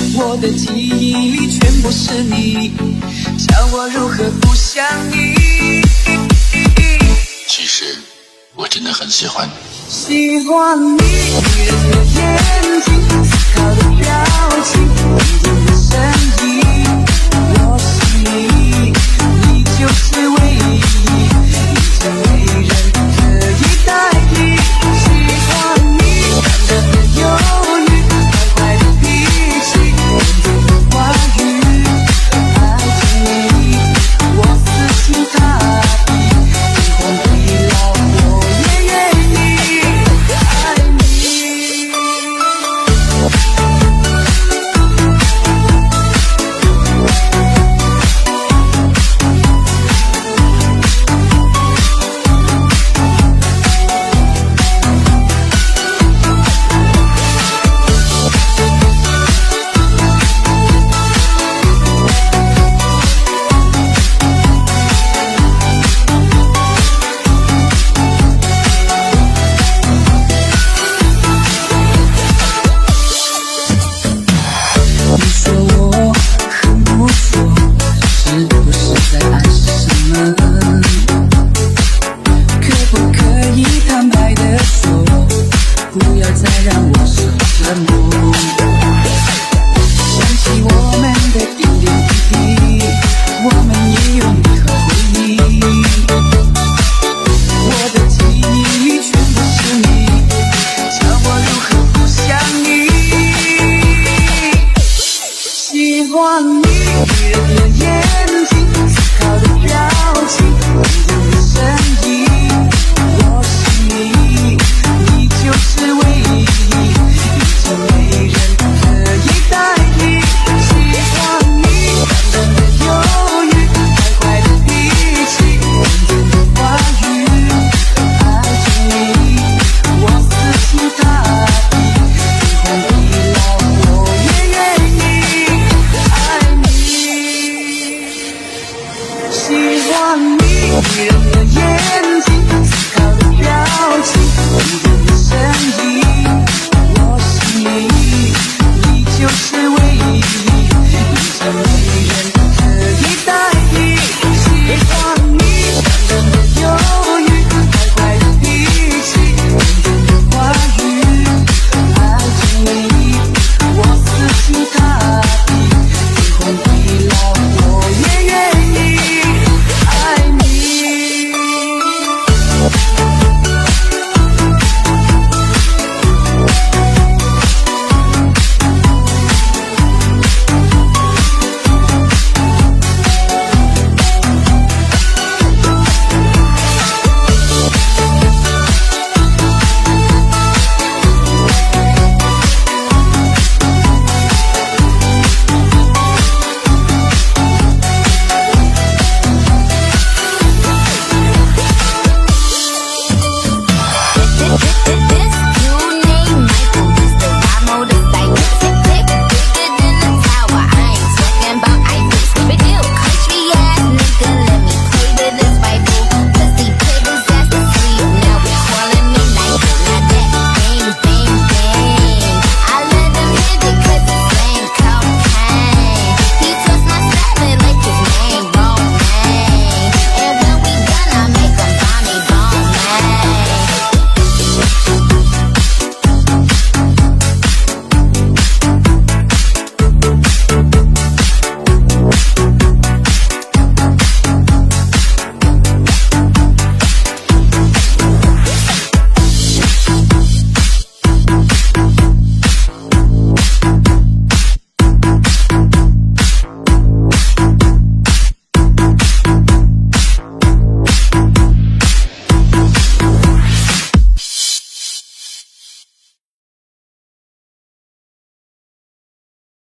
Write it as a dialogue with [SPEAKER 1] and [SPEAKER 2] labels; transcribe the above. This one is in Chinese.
[SPEAKER 1] 我的记忆里全部是你，叫我如何不想你。
[SPEAKER 2] 其实我真的很喜欢你，
[SPEAKER 1] 喜欢你迷人的眼睛，思考的表情，稳定的声音。我是你，你就是唯一，已经没人可以代替。喜欢你单纯的忧郁，坏坏的脾气，甜甜的话语，爱着你，我死心塌地，天荒地老我也愿意爱你。你说我很不错，是不是在暗示什么？可不可以坦白地说，不要再让我受折磨？想起我们的点点滴滴，我们也有美好回忆。我的记忆里全部是你，叫我如何不想你。喜欢你。